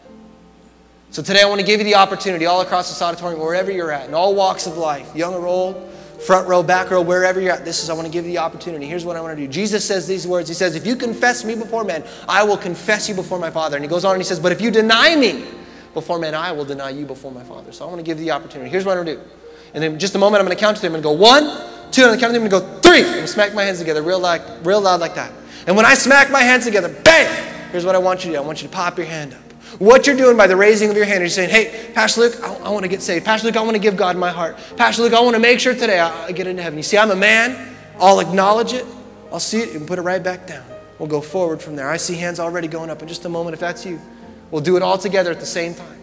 S2: So today I want to give you the opportunity all across this auditorium, wherever you're at, in all walks of life, young or old, front row, back row, wherever you're at. I want to give you the opportunity. Here's what I want to do. Jesus says these words. He says, if you confess me before men, I will confess you before my Father. And he goes on and he says, but if you deny me before men, I will deny you before my Father. So I want to give you the opportunity. Here's what I'm going to do. And in just a moment, I'm going to count to them. I'm going to go 1, 2, and on the count of them, I'm going to go 3. I'm going to smack my hands together real loud like that. And when I smack my hands together, bang! Here's what I want you to do. I want you to pop your hand up. What you're doing by the raising of your hand is you're saying, hey, Pastor Luke, I want to get saved. Pastor Luke, I want to give God my heart. Pastor Luke, I want to make sure today I get into heaven. You see, I'm a man. I'll acknowledge it. I'll see it and put it right back down. We'll go forward from there. I see hands already going up in just a moment. If that's you, we'll do it all together at the same time.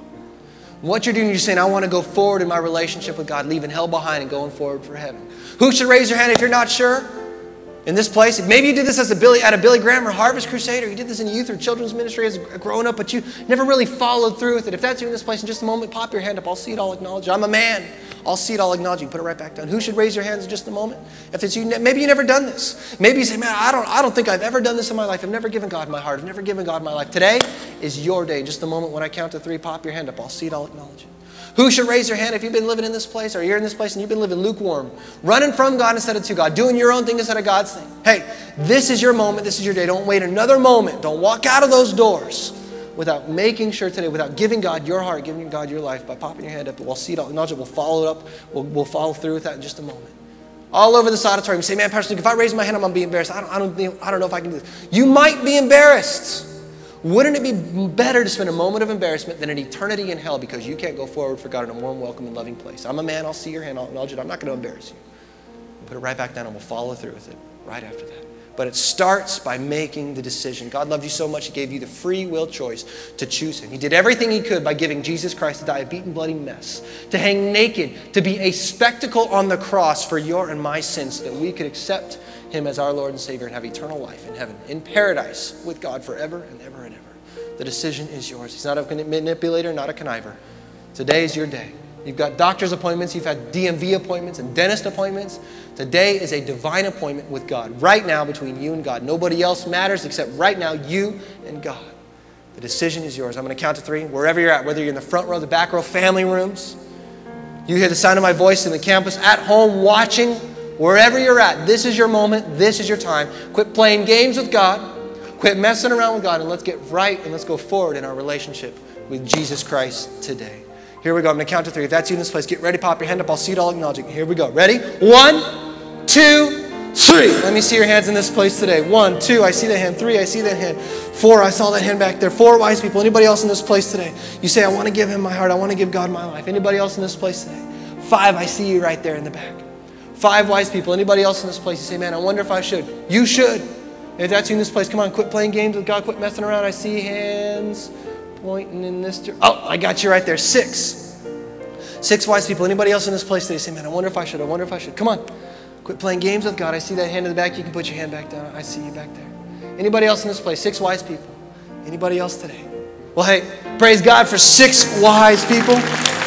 S2: What you're doing, you're saying, I want to go forward in my relationship with God, leaving hell behind and going forward for heaven. Who should raise your hand if you're not sure? In this place, maybe you did this at a Billy Graham or Harvest Crusade, or you did this in youth or children's ministry as a growing up, but you never really followed through with it. If that's you in this place, in just a moment, pop your hand up. I'll see it, I'll acknowledge it. I'm a man. I'll see it, I'll acknowledge you. Put it right back down. Who should raise your hands in just a moment? If it's you, maybe you've never done this. Maybe you say, man, I don't think I've ever done this in my life. I've never given God my heart. I've never given God my life. Today is your day. In just a moment, when I count to 3, pop your hand up. I'll see it, I'll acknowledge it. Who should raise your hand if you've been living in this place, or you're in this place and you've been living lukewarm, running from God instead of to God, doing your own thing instead of God's thing? Hey, this is your moment. This is your day. Don't wait another moment. Don't walk out of those doors without making sure today, without giving God your heart, giving God your life, by popping your hand up. We'll see it, I'll acknowledge it. We'll follow it up. We'll follow through with that in just a moment. All over this auditorium, you say, man, Pastor Luke, if I raise my hand, I'm going to be embarrassed. I don't know if I can do this. You might be embarrassed. Wouldn't it be better to spend a moment of embarrassment than an eternity in hell because you can't go forward for God in a warm, welcome, and loving place? I'm a man. I'll see your hand. I'll acknowledge it. I'm not going to embarrass you. We'll put it right back down and we'll follow through with it right after that. But it starts by making the decision. God loved you so much, he gave you the free will choice to choose him. He did everything he could by giving Jesus Christ to die a beaten, bloody mess, to hang naked, to be a spectacle on the cross for your and my sins, so that we could accept him as our Lord and Savior and have eternal life in heaven, in paradise with God forever and ever and ever. The decision is yours. He's not a manipulator, not a conniver. Today is your day. You've got doctor's appointments, you've had DMV appointments and dentist appointments. Today is a divine appointment with God, right now between you and God. Nobody else matters except right now you and God. The decision is yours. I'm going to count to 3. Wherever you're at, whether you're in the front row, the back row, family rooms, you hear the sound of my voice in the campus, at home, watching, wherever you're at, this is your moment. This is your time. Quit playing games with God. Quit messing around with God, and let's get right and let's go forward in our relationship with Jesus Christ today. Here we go. I'm going to count to 3. If that's you in this place, get ready. Pop your hand up. I'll see it all acknowledging. Here we go. Ready? 1, 2, 3. Let me see your hands in this place today. 1, 2. I see that hand. 3. I see that hand. 4. I saw that hand back there. 4 wise people. Anybody else in this place today? You say, I want to give him my heart. I want to give God my life. Anybody else in this place today? 5. I see you right there in the back. 5 wise people. Anybody else in this place? You say, man, I wonder if I should. You should. If that's you in this place, come on, quit playing games with God, quit messing around. I see hands pointing in this direction. Oh, I got you right there. 6. 6 wise people. Anybody else in this place today say, man, I wonder if I should. I wonder if I should. Come on, quit playing games with God. I see that hand in the back. You can put your hand back down. I see you back there. Anybody else in this place? 6 wise people. Anybody else today? Well, hey, praise God for 6 wise people.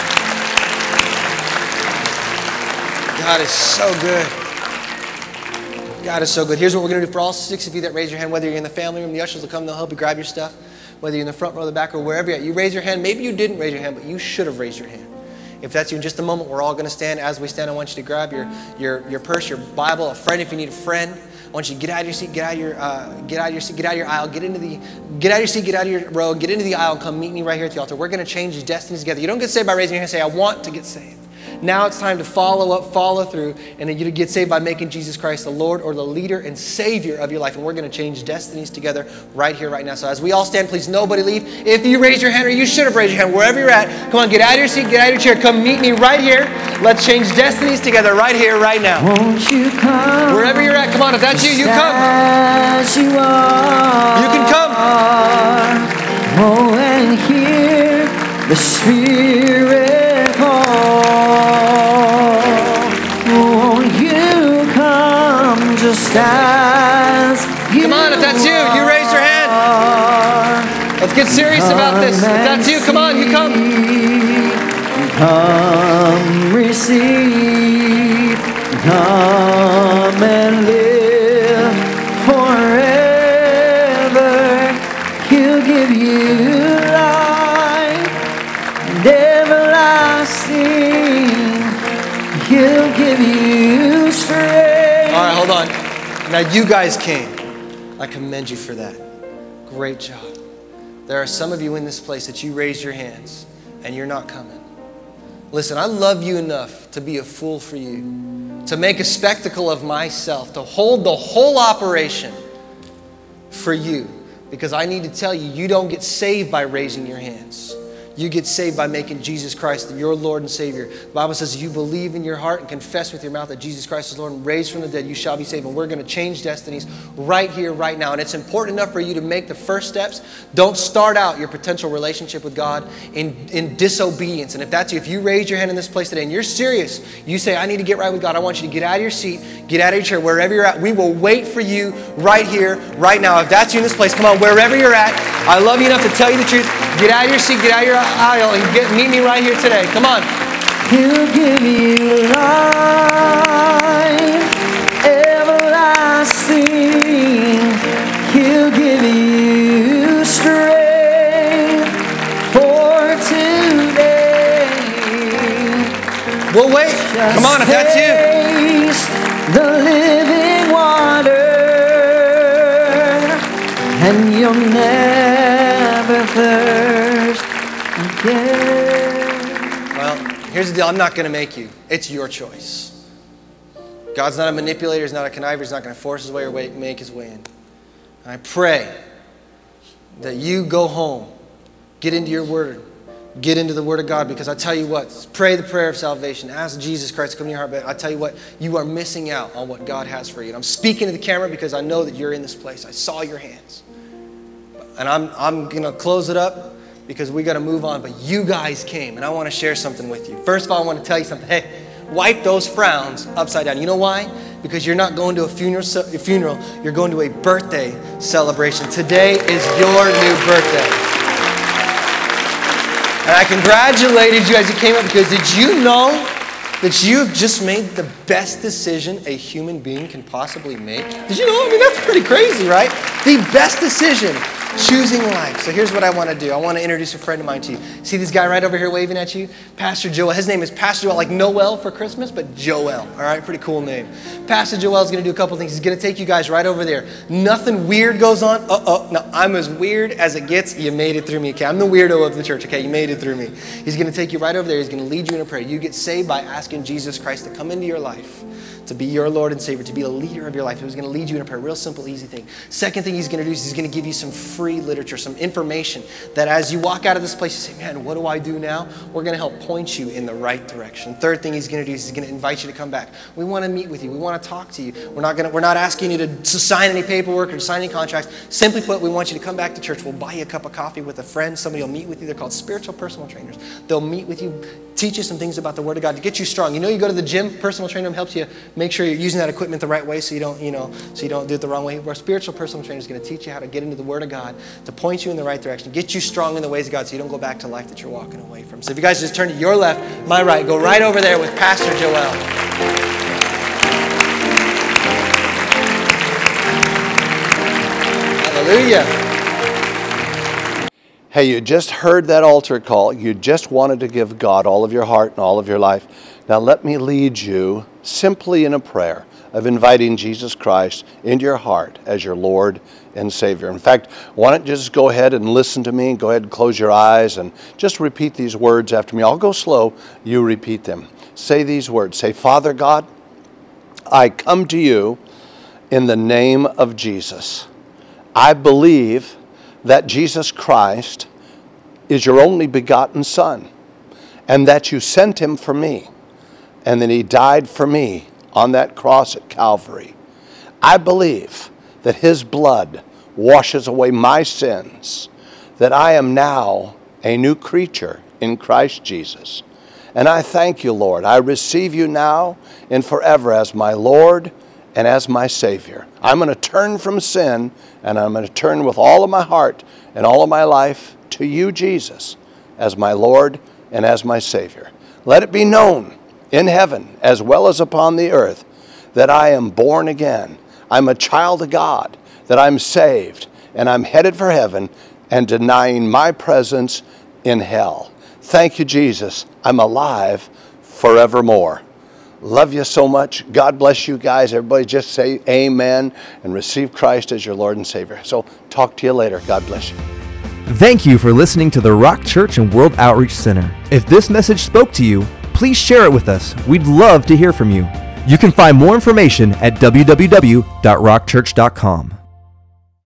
S2: God is so good. God is so good. Here's what we're going to do for all 6 of you that raise your hand, whether you're in the family room, the ushers will come, they'll help you grab your stuff. Whether you're in the front row, the back row, wherever you're at, you raise your hand. Maybe you didn't raise your hand, but you should have raised your hand. If that's you, in just a moment, we're all going to stand. As we stand, I want you to grab your purse, your Bible, a friend if you need a friend. I want you to get out of your seat, get out of your seat, get out of your aisle, get out of your seat, get out of your row, get into the aisle, and come meet me right here at the altar. We're going to change destinies together. You don't get saved by raising your hand and say, I want to get saved. Now it's time to follow up, follow through, and then you get saved by making Jesus Christ the Lord or the leader and Savior of your life. And we're going to change destinies together right here, right now. So as we all stand, please nobody leave. If you raise your hand, or you should have raised your hand, wherever you're at, come on, get out of your seat, get out of your chair, come meet me right here. Let's change destinies together right here, right now.
S3: Won't you come?
S2: Wherever you're at, come on, if that's you, you come.
S3: As you are.
S2: You can come.
S3: Oh, and hear the Spirit call. Won't you come just as you
S2: Come on, if that's you, you raise your hand. Let's get serious about this. If that's you, come on, you come.
S3: Come receive, come and live forever. He'll give you life and everlasting. He'll give you strength.
S2: All right, hold on. Now you guys came. I commend you for that. Great job. There are some of you in this place that you raised your hands and you're not coming. Listen, I love you enough to be a fool for you, to make a spectacle of myself, to hold the whole operation for you, because I need to tell you, you don't get saved by raising your hands. You get saved by making Jesus Christ your Lord and Savior. The Bible says you believe in your heart and confess with your mouth that Jesus Christ is Lord and raised from the dead, you shall be saved. And we're going to change destinies right here, right now. And it's important enough for you to make the first steps. Don't start out your potential relationship with God in disobedience. And if that's you, if you raise your hand in this place today and you're serious, you say, I need to get right with God, I want you to get out of your seat, get out of your chair, wherever you're at. We will wait for you right here, right now. If that's you in this place, come on, wherever you're at. I love you enough to tell you the truth. Get out of your seat, get out of your aisle, and meet me right here today. Come on.
S3: He'll give you life, everlasting. He'll give you strength for today.
S2: We'll wait. Come on, if that's you.
S3: Taste the living water, and you'll never thirst again.
S2: Well, here's the deal. I'm not going to make you. It's your choice. God's not a manipulator. He's not a conniver. He's not going to force his way or make his way in. And I pray that you go home, get into your word, get into the word of God, because I tell you what, pray the prayer of salvation. Ask Jesus Christ to come in your heart. But I tell you what, you are missing out on what God has for you. And I'm speaking to the camera because I know that you're in this place. I saw your hands. And I'm going to close it up because we got to move on. But you guys came, and I want to share something with you. First of all, I want to tell you something. Hey, wipe those frowns upside down. You know why? Because you're not going to a funeral. You're going to a birthday celebration. Today is your new birthday. And I congratulated you as you came up, because did you know that you've just made the best decision a human being can possibly make? Did you know? I mean, that's pretty crazy, right? The best decision Choosing life. So here's what I want to do. I want to introduce a friend of mine to you. See this guy right over here waving at you? Pastor Joel. His name is Pastor Joel, like Noel for Christmas, but Joel. All right, pretty cool name. Pastor Joel is going to do a couple things. He's going to take you guys right over there. Nothing weird goes on. No, I'm as weird as it gets. You made it through me, okay? I'm the weirdo of the church, okay? You made it through me. He's going to take you right over there. He's going to lead you in a prayer. You get saved by asking Jesus Christ to come into your life, to be your Lord and Savior, to be the leader of your life. He's going to lead you in a prayer. Real simple, easy thing. Second thing he's going to do is he's going to give you some free literature, some information that as you walk out of this place, you say, man, what do I do now? We're going to help point you in the right direction. Third thing he's going to do is he's going to invite you to come back. We want to meet with you. We want to talk to you. We're not asking you to sign any paperwork or to sign any contracts. Simply put, we want you to come back to church. We'll buy you a cup of coffee with a friend. Somebody will meet with you. They're called spiritual personal trainers. They'll meet with you, teach you some things about the Word of God to get you strong. You know, you go to the gym, personal trainer helps you make sure you're using that equipment the right way so you don't do it the wrong way. Our spiritual personal trainer is going to teach you how to get into the Word of God, to point you in the right direction, get you strong in the ways of God so you don't go back to life that you're walking away from. So if you guys just turn to your left, my right, go right over there with Pastor Joel. Hallelujah.
S4: Hey, you just heard that altar call. You just wanted to give God all of your heart and all of your life. Now let me lead you simply in a prayer of inviting Jesus Christ into your heart as your Lord and Savior. In fact, why don't you just go ahead and listen to me. Go ahead and close your eyes and just repeat these words after me. I'll go slow. You repeat them. Say these words. Say, Father God, I come to you in the name of Jesus. I believe that Jesus Christ is your only begotten Son, and that you sent him for me, and that he died for me on that cross at Calvary. I believe that his blood washes away my sins, that I am now a new creature in Christ Jesus. And I thank you, Lord. I receive you now and forever as my Lord and as my Savior. I'm going to turn from sin, and I'm going to turn with all of my heart and all of my life to you, Jesus, as my Lord and as my Savior. Let it be known in heaven as well as upon the earth that I am born again. I'm a child of God, that I'm saved, and I'm headed for heaven and denying my presence in hell. Thank you, Jesus. I'm alive forevermore. Love you so much. God bless you guys. Everybody just say amen and receive Christ as your Lord and Savior. So talk to you later. God bless you.
S1: Thank you for listening to the Rock Church and World Outreach Center. If this message spoke to you, please share it with us. We'd love to hear from you. You can find more information at www.rockchurch.com.